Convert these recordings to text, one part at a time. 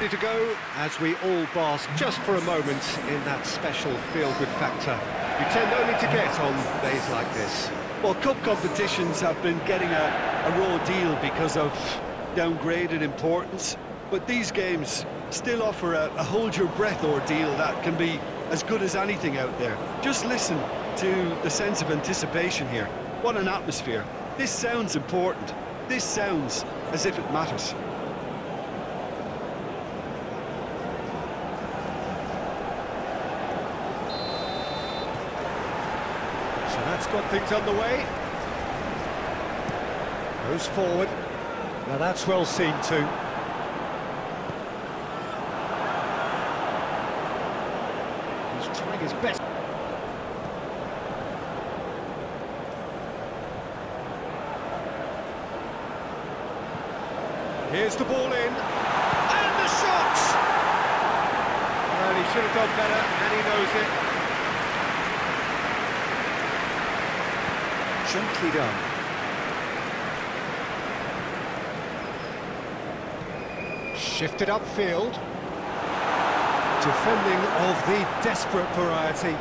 To go as we all bask just for a moment in that special feel-good factor we tend only to get on days like this. Well, cup competitions have been getting a raw deal because of downgraded importance, but these games still offer a hold-your-breath ordeal that can be as good as anything out there. Just listen to the sense of anticipation here. What an atmosphere. This sounds important. This sounds as if it matters. So that's got things underway. Goes forward. Now that's well seen too. He's trying his best. Here's the ball in. And the shot! Well, he should have done better, and he knows it. Gently done. Shifted upfield. Defending of the desperate variety.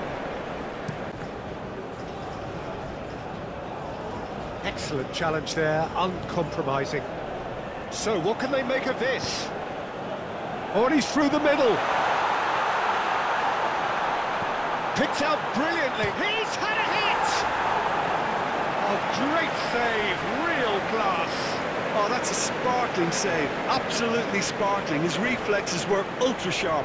Excellent challenge there, uncompromising. So what can they make of this? Oh, and he's through the middle. Picked out brilliantly. He's had a hit! A great save, real class. Oh, that's a sparkling save, absolutely sparkling. His reflexes were ultra sharp.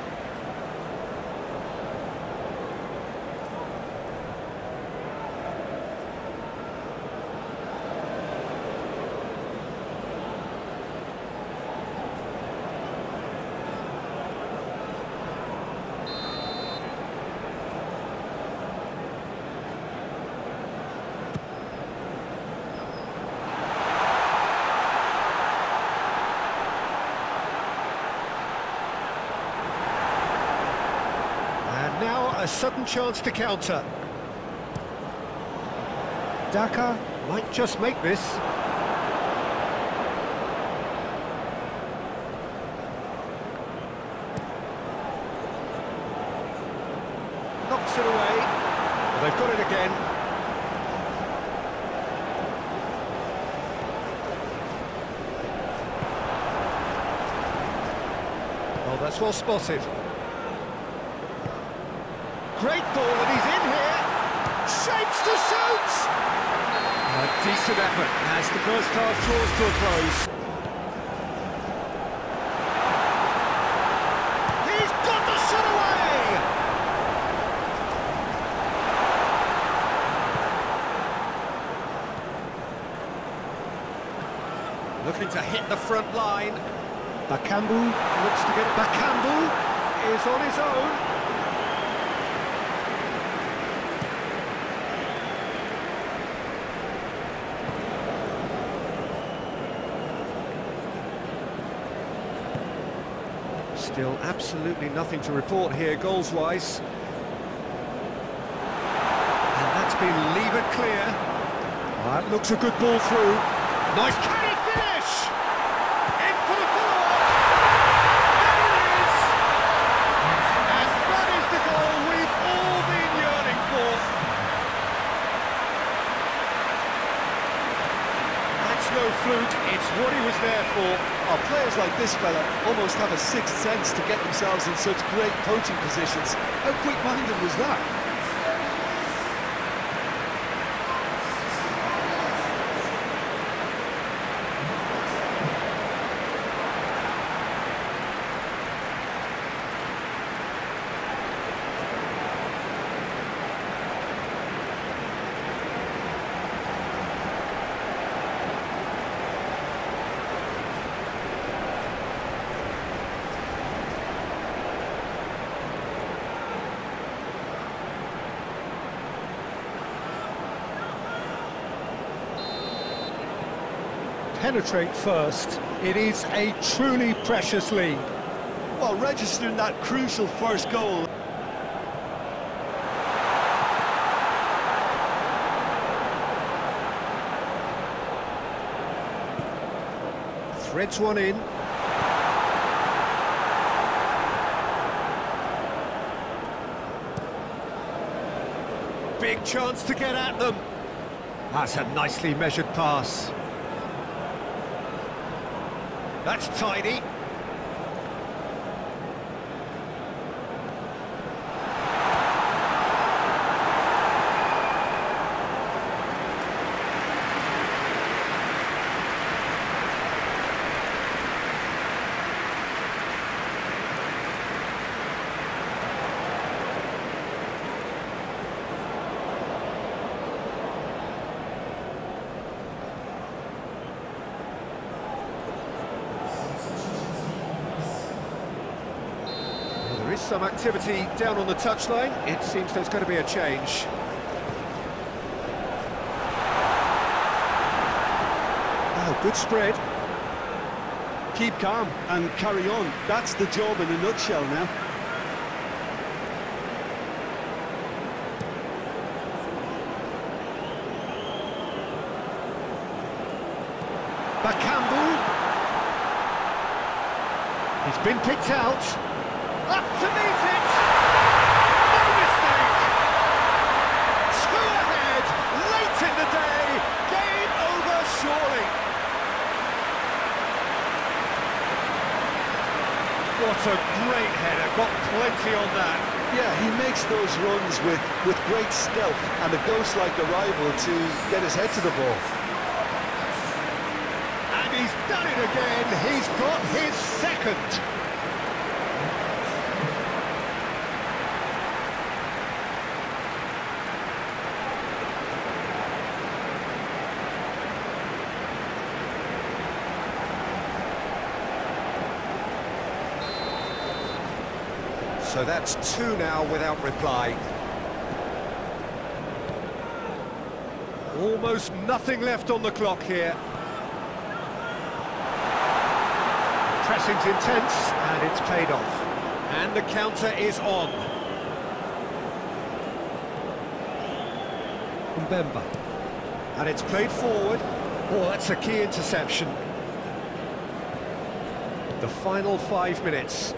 Now a sudden chance to counter. Daka might just make this. Knocks it away. Well, they've got it again. Oh, that's well spotted. Great ball, and he's in here. Shapes to shoot! A decent effort as the first half draws to a close. He's got the shot away! Looking to hit the front line. Bakambu looks to get it. Bakambu is on his own. Still absolutely nothing to report here, goals-wise. And that's been levered clear. That looks a good ball through. Nice, can he finish? In for the follow-up! There it is! And that is the goal we've all been yearning for. That's no fluke, it's what he was there for. Oh, players like this fella almost have a sixth sense to get themselves in such great coaching positions. How quick-minded was that? Penetrate first. It is a truly precious lead. Well, registering that crucial first goal. Threads one in. Big chance to get at them. That's a nicely measured pass. That's tidy. There is some activity down on the touchline. It seems there's going to be a change. Oh, good spread. Keep calm and carry on. That's the job in a nutshell now. Bakambu. He's been picked out. Up to meet it! No mistake! Two ahead, late in the day, game over surely. What a great header, got plenty on that. Yeah, he makes those runs with great stealth and a ghost-like arrival to get his head to the ball. And he's done it again, he's got his second. So that's two now without reply. Almost nothing left on the clock here. Pressing's intense, and it's paid off. And the counter is on. Mbemba. And it's played forward. Oh, that's a key interception. The final 5 minutes.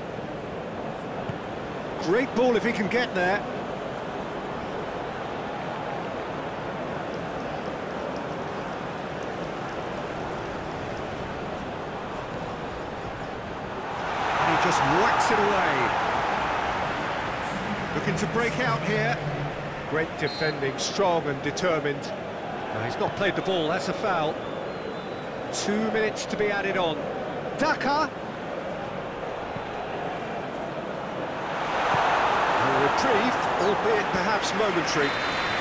Great ball if he can get there. And he just whacks it away. Looking to break out here. Great defending, strong and determined. He's not played the ball, that's a foul. 2 minutes to be added on. Daka. Reprieve, albeit perhaps momentary.